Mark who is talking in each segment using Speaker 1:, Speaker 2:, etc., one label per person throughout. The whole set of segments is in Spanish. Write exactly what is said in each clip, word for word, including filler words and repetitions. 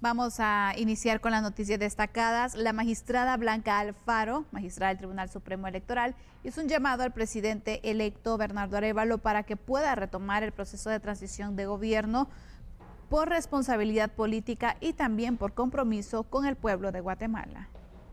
Speaker 1: Vamos a iniciar con las noticias destacadas. La magistrada Blanca Alfaro, magistrada del Tribunal Supremo Electoral, hizo un llamado al presidente electo Bernardo Arévalo para que pueda retomar el proceso de transición de gobierno por responsabilidad política y también por compromiso con el pueblo de Guatemala.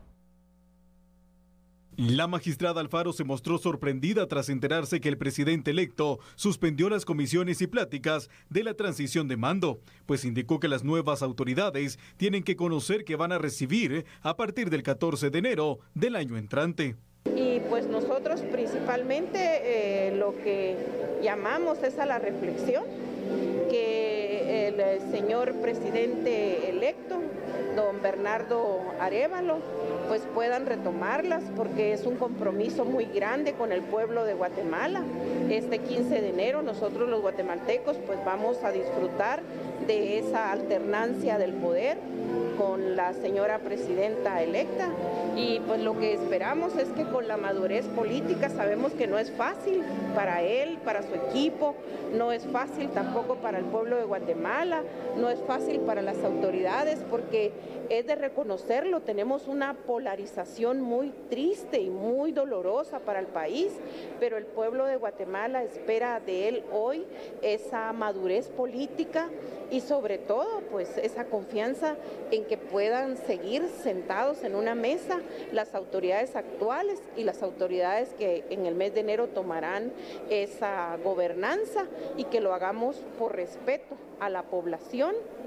Speaker 2: La magistrada Alfaro se mostró sorprendida tras enterarse que el presidente electo suspendió las comisiones y pláticas de la transición de mando, pues indicó que las nuevas autoridades tienen que conocer que van a recibir a partir del catorce de enero del año entrante.
Speaker 3: Y pues nosotros principalmente eh, lo que llamamos es a la reflexión, que el señor presidente electo, don Bernardo Arévalo, pues puedan retomarlas, porque es un compromiso muy grande con el pueblo de Guatemala. Este quince de enero nosotros los guatemaltecos pues vamos a disfrutar de esa alternancia del poder con la señora presidenta electa, y pues lo que esperamos es que con la madurez política, sabemos que no es fácil para él, para su equipo, no es fácil tampoco para el pueblo de Guatemala, no es fácil para las autoridades, porque es de reconocerlo, tenemos una polarización muy triste y muy dolorosa para el país, pero el pueblo de Guatemala espera de él hoy esa madurez política y sobre todo pues esa confianza en que puedan seguir sentados en una mesa las autoridades actuales y las autoridades que en el mes de enero tomarán esa gobernanza, y que lo hagamos por respeto a la población